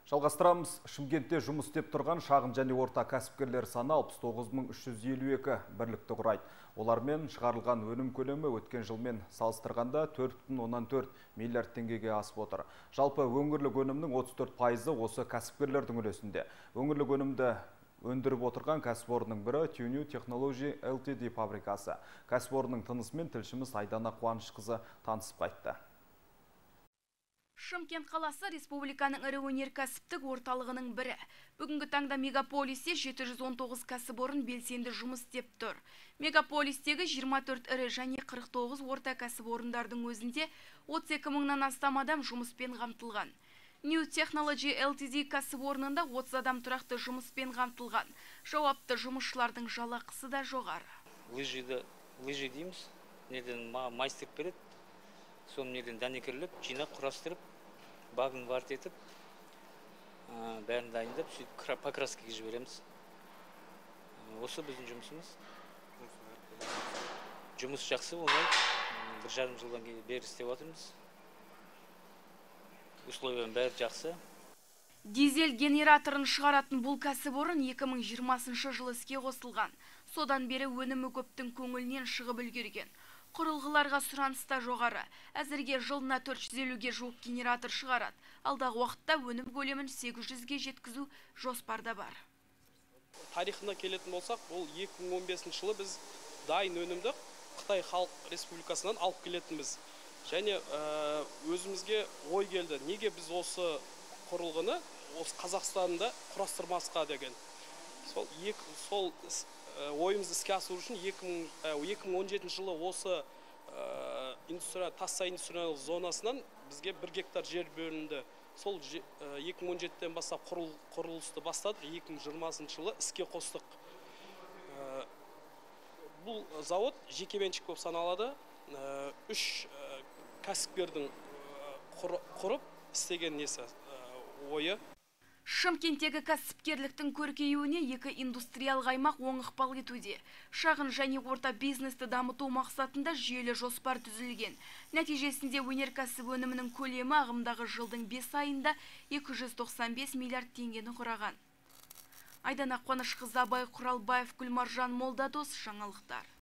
Жалғастырамыз. Шымкентте жұмыс істеп тұрған шағын және орта кәсіпкерлер саны 69.352 бірлікті құрайды. Олармен шығарылған өнім көлемі өткен жылмен салыстырғанда 4,4 миллиард теңгеге асып отыр. Жалпы өңірлік өнімнің 34% осы кәсіпкерлердің үлесінде. Өңірлік өнімді өндіріп отырған кәсіпорынның бірі Tune Technology Ltd фабрикасы. Кәсіпорынның тынысымен тілшіміз Айдана Қуанышқызы танысып қайтты. Шымкент қаласы республиканың ірі өнеркәсіптік орталығының бірі. Бүгінгі таңда мегаполисте 719 кәсіпорын белсенді жұмыс істеп тұр. Мегаполистегі 24 ірі және 49 орта кәсіпорындардың өзінде 32 мыңнан астам адам жұмыспен қамтылған. New Technology Ltd кәсіпорнында 30 адам тұрақты жұмыспен қамтылған. Жауапты жұмысшылардың жалақысы да жоғары. Лыжи дейміз, неден майстер береді. Соны неден дәнекерлеп, жинап, құрастырып, багын варт етіп, бәрін дайындап, сөйтіп покраскеге жібереміз. Осы біздің жұмысымыз. Жұмыс жақсы оңай. 1,5 жылдан бері істеп отырмыз. Условияның бәрі жақсы. Дизель генераторын шығаратын бұл кәсіпорын 2020 жылы іске қосылған. Содан бері өнімі көптің көңілінен шығып үлгерген. Құрылғыларға сұраныста жоғары. Әзірге жылына 450-ге жуық генератор шығарады. Алдағы уақытта өнім көлемін 800-ге жеткізу жоспарда бар. Тарихына келетін болсақ, бұл 2015 жылы біз дайын өнімді Қытай Халық Республикасынан алып келетінбіз. Және өзімізге ой келді, неге біз осы құрылғыны осы Қазақстанда құрастырмасқа деген. Сол ойымызды іске асыру үшін 2017 жылы осы Тассай индустриялық зонасынан бізге 1 гектар жер бөлінді. Сол 2017-тен бастап құрылысты бастадық, 2020 жылы іске қостық. Бұл завод жекеменшік болып саналады. 3 кәсіпкердің құрып істеген ойы. Шымкенттегі кәсіпкерліктің көркеюіне 2 индустриялық аймақ оң ықпал етуде. Шағын және орта бизнесті дамыту мақсатында жүйелі жоспар түзілген. Нәтижесінде өнеркәсіп өнімінің көлемі ағымдағы жылдың 5 айында 295 миллиард теңгені құраған. Айдана Қуанышқызы, Абай Құралбаев, Гүлмаржан Молдадос, жаңалықтар.